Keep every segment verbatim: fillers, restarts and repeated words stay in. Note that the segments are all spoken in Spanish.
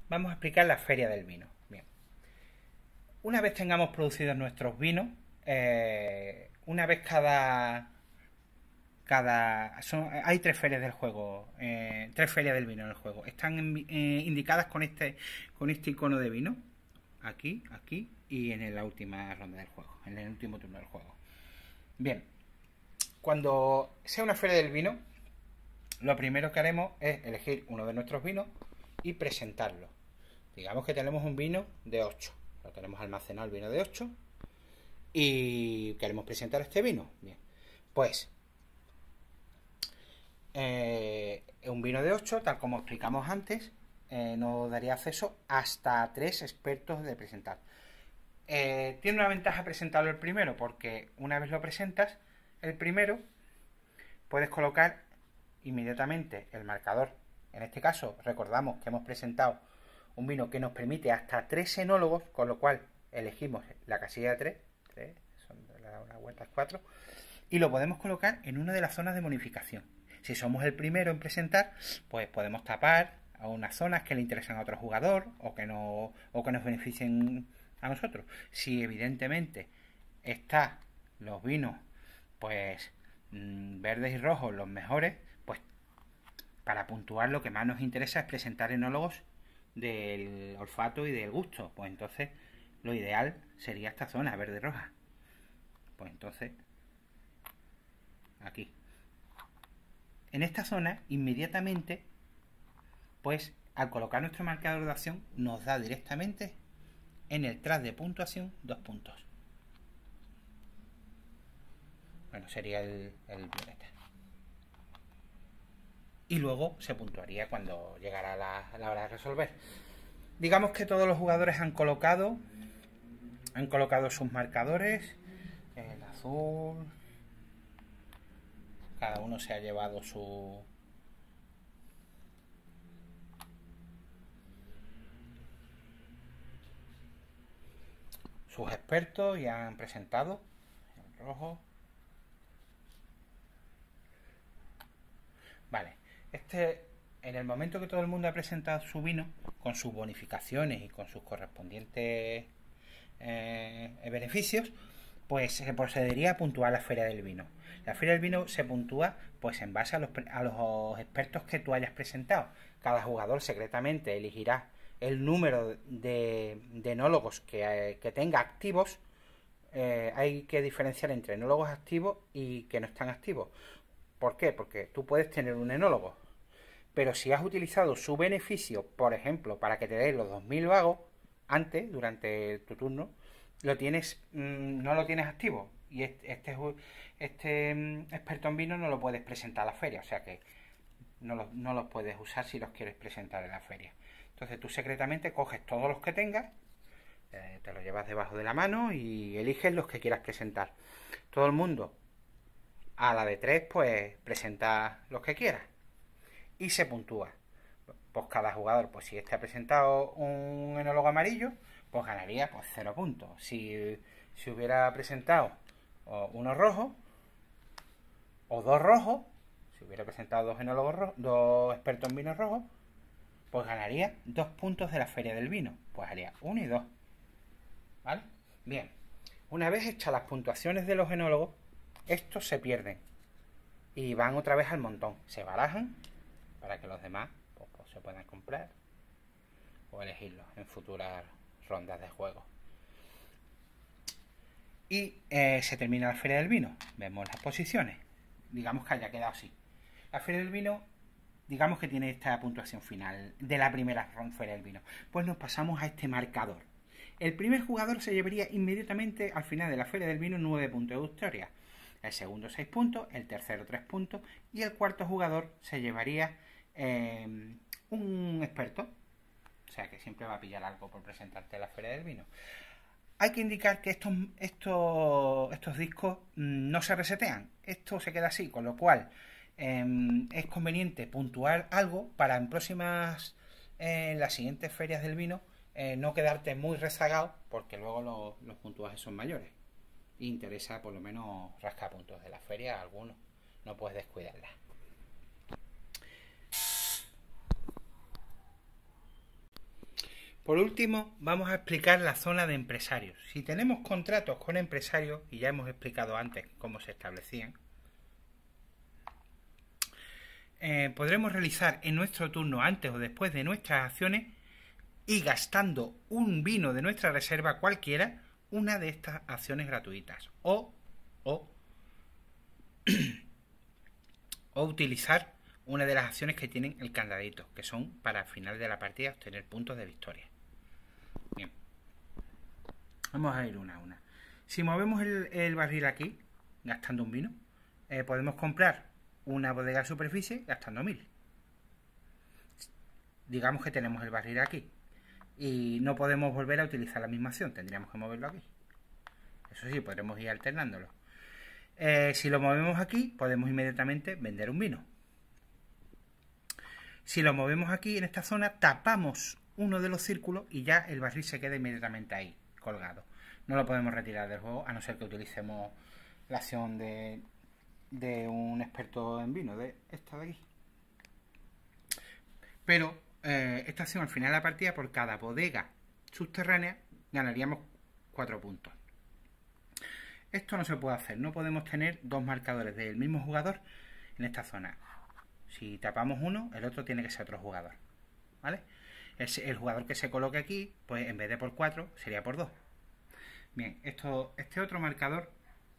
vamos a explicar la feria del vino. Bien. Una vez tengamos producidos nuestros vinos, eh, una vez cada... cada son, hay tres ferias del juego, eh, tres ferias del vino en el juego. Están en, eh, indicadas con este, con este icono de vino. Aquí, aquí y en la última ronda del juego, en el último turno del juego. Bien. Cuando sea una feria del vino, lo primero que haremos es elegir uno de nuestros vinos y presentarlo. Digamos que tenemos un vino de ocho. Lo tenemos almacenado el vino de ocho y queremos presentar este vino. Bien, pues eh, un vino de ocho, tal como explicamos antes, eh, nos daría acceso hasta tres expertos de presentar. Eh, tiene una ventaja presentarlo el primero, porque una vez lo presentas, el primero, puedes colocar inmediatamente el marcador. En este caso, recordamos que hemos presentado un vino que nos permite hasta tres enólogos, con lo cual elegimos la casilla de tres, tres son las vueltas cuatro, y lo podemos colocar en una de las zonas de bonificación. Si somos el primero en presentar, pues podemos tapar a unas zonas que le interesan a otro jugador o que, no, o que nos beneficien a nosotros. Si evidentemente está los vinos pues verdes y rojos los mejores, pues para puntuar lo que más nos interesa es presentar enólogos del olfato y del gusto. Pues entonces lo ideal sería esta zona verde y roja. Pues entonces aquí en esta zona inmediatamente, pues al colocar nuestro marcador de acción nos da directamente en el tras de puntuación dos puntos. Bueno, sería el, el violeta. Y luego se puntuaría cuando llegara la, la hora de resolver. Digamos que todos los jugadores han colocado han colocado sus marcadores. El azul, cada uno se ha llevado su sus expertos y han presentado el rojo. Vale, este, en el momento que todo el mundo ha presentado su vino, con sus bonificaciones y con sus correspondientes eh, beneficios, pues se procedería a puntuar la feria del vino. La feria del vino se puntúa pues en base a los, a los expertos que tú hayas presentado. Cada jugador secretamente elegirá el número de, de enólogos que, que tenga activos. Eh, hay que diferenciar entre enólogos activos y que no están activos. ¿Por qué? Porque tú puedes tener un enólogo, pero si has utilizado su beneficio, por ejemplo, para que te den los dos mil vagos antes, durante tu turno, lo tienes, mmm, no lo tienes activo. Y este, este, este um, experto en vino no lo puedes presentar a la feria, o sea que no los, no los puedes usar si los quieres presentar en la feria. Entonces tú secretamente coges todos los que tengas, eh, te los llevas debajo de la mano y eliges los que quieras presentar. Todo el mundo a la de tres, pues presenta los que quiera y se puntúa. Pues cada jugador, pues si este ha presentado un enólogo amarillo, pues ganaría pues cero puntos. Si, si hubiera presentado uno rojo o dos rojos, si hubiera presentado dos enólogos rojos, dos expertos en vinos rojos, pues ganaría dos puntos de la feria del vino. Pues haría uno y dos. ¿Vale? Bien. Una vez hechas las puntuaciones de los enólogos, estos se pierden y van otra vez al montón. Se barajan para que los demás pues, pues, se puedan comprar o elegirlos en futuras rondas de juego. Y eh, se termina la feria del vino. Vemos las posiciones. Digamos que haya quedado así. La feria del vino, digamos que tiene esta puntuación final de la primera feria del vino. Pues nos pasamos a este marcador. El primer jugador se llevaría inmediatamente al final de la feria del vino nueve puntos de victoria. El segundo seis puntos, el tercero tres puntos y el cuarto jugador se llevaría eh, un experto. O sea que siempre va a pillar algo por presentarte la feria del vino. Hay que indicar que estos, estos, estos discos no se resetean. Esto se queda así, con lo cual eh, es conveniente puntuar algo para en próximas, eh, en las siguientes ferias del vino, eh, no quedarte muy rezagado, porque luego lo, los puntuajes son mayores. Interesa por lo menos rascar puntos de la feria, algunos, no puedes descuidarla. Por último, vamos a explicar la zona de empresarios. Si tenemos contratos con empresarios, y ya hemos explicado antes cómo se establecían, eh, podremos realizar en nuestro turno, antes o después de nuestras acciones, y gastando un vino de nuestra reserva cualquiera, una de estas acciones gratuitas. O, o, o utilizar una de las acciones que tienen el candadito, que son para al final de la partida obtener puntos de victoria. Bien. Vamos a ir una a una. Si movemos el, el barril aquí, gastando un vino, eh, podemos comprar una bodega de superficie gastando mil. Digamos que tenemos el barril aquí y no podemos volver a utilizar la misma acción, tendríamos que moverlo aquí. Eso sí, podremos ir alternándolo. Eh, si lo movemos aquí, podemos inmediatamente vender un vino. Si lo movemos aquí en esta zona, tapamos uno de los círculos y ya el barril se queda inmediatamente ahí, colgado. No lo podemos retirar del juego a no ser que utilicemos la acción de, de un experto en vino, de esta de aquí. Pero eh, esta acción al final de la partida, por cada bodega subterránea, ganaríamos cuatro puntos. Esto no se puede hacer, no podemos tener dos marcadores del mismo jugador en esta zona. Si tapamos uno, el otro tiene que ser otro jugador, ¿vale? El, el jugador que se coloque aquí, pues en vez de por cuatro, sería por dos. Bien, esto, este otro marcador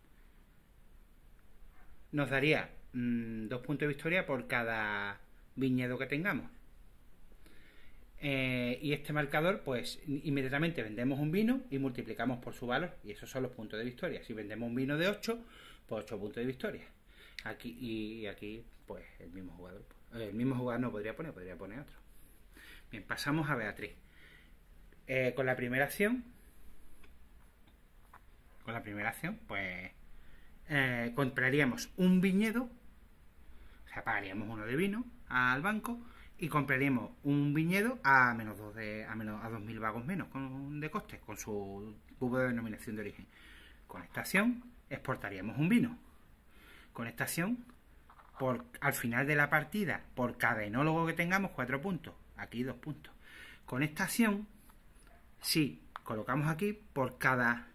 nos daría mmm, dos puntos de victoria por cada viñedo que tengamos. Eh, y este marcador, pues inmediatamente vendemos un vino y multiplicamos por su valor, y esos son los puntos de victoria. Si vendemos un vino de ocho, pues ocho puntos de victoria. Aquí y aquí, pues el mismo jugador, el mismo jugador no podría poner, podría poner otro. Bien, pasamos a Beatriz. Eh, con la primera acción, con la primera acción, pues eh, compraríamos un viñedo, o sea, pagaríamos uno de vino al banco y compraríamos un viñedo a menos dos de, a menos a dos mil vagos menos con, de coste, con su cubo de denominación de origen. Con esta acción exportaríamos un vino. Con esta acción, por, al final de la partida, por cada enólogo que tengamos, cuatro puntos. Aquí dos puntos. Con esta acción, si colocamos aquí, por cada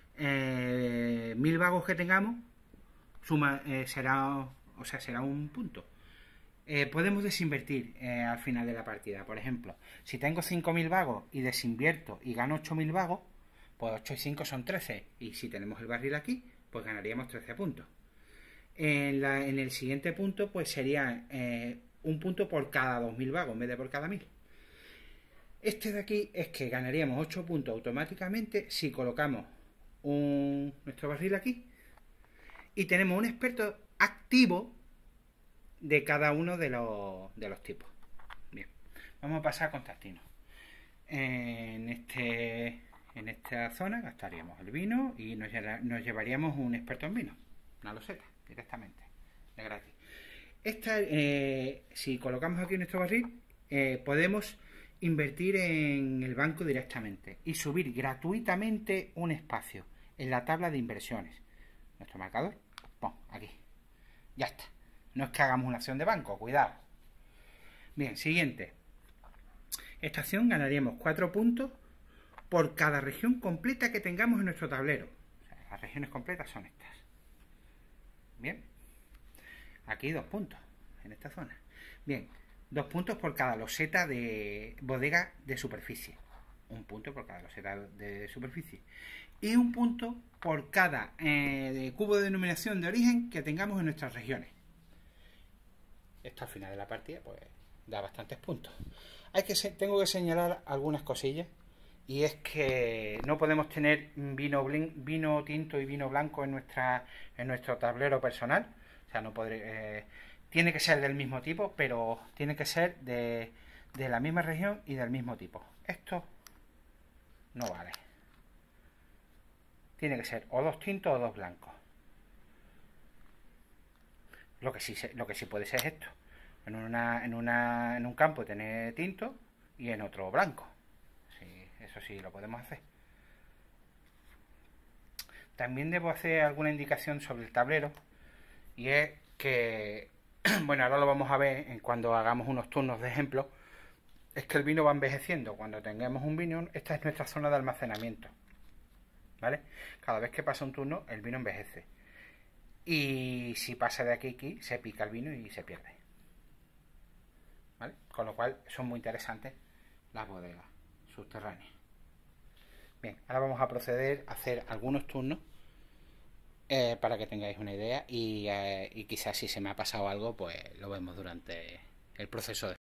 eh, mil vagos que tengamos, suma eh, será, o sea, será un punto. Eh, podemos desinvertir eh, al final de la partida. Por ejemplo, si tengo cinco mil vagos y desinvierto y gano ocho mil vagos, pues ocho y cinco son trece. Y si tenemos el barril aquí, pues ganaríamos trece puntos. En, la, en el siguiente punto, pues sería eh, un punto por cada dos mil vagos en vez de por cada mil. Este de aquí es que ganaríamos ocho puntos automáticamente si colocamos un, nuestro barril aquí y tenemos un experto activo de cada uno de los, de los tipos. Bien, vamos a pasar a Constantino. En, este, en esta zona gastaríamos el vino y nos, nos llevaríamos un experto en vino, una loseta, directamente, de gratis. Esta, eh, si colocamos aquí nuestro barril, eh, podemos invertir en el banco directamente y subir gratuitamente un espacio en la tabla de inversiones. Nuestro marcador, pon, aquí, ya está. No es que hagamos una acción de banco, cuidado. Bien, siguiente. Esta acción ganaríamos cuatro puntos por cada región completa que tengamos en nuestro tablero. O sea, las regiones completas son estas. Bien. Aquí dos puntos en esta zona. Bien, dos puntos por cada loseta de bodega de superficie. Un punto por cada loseta de superficie. Y un punto por cada eh, de cubo de denominación de origen que tengamos en nuestras regiones. Esto al final de la partida pues da bastantes puntos. Hay que se, tengo que señalar algunas cosillas, y es que no podemos tener vino, vino tinto y vino blanco en nuestra en nuestro tablero personal. O sea, no podré, eh, tiene que ser del mismo tipo, pero tiene que ser de, de la misma región y del mismo tipo. Esto no vale. Tiene que ser o dos tintos o dos blancos. Lo que sí, lo que sí puede ser es esto. En, una, en, una, en un campo tener tinto y en otro blanco. Sí, eso sí lo podemos hacer. También debo hacer alguna indicación sobre el tablero. Y es que, bueno, ahora lo vamos a ver en cuando hagamos unos turnos de ejemplo. es que el vino va envejeciendo. Cuando tengamos un vino, esta es nuestra zona de almacenamiento, ¿vale? Cada vez que pasa un turno, el vino envejece. Y si pasa de aquí a aquí, se pica el vino y se pierde, ¿vale? Con lo cual son muy interesantes las bodegas subterráneas. Bien, ahora vamos a proceder a hacer algunos turnos eh, para que tengáis una idea y, eh, y quizás si se me ha pasado algo, pues lo vemos durante el proceso de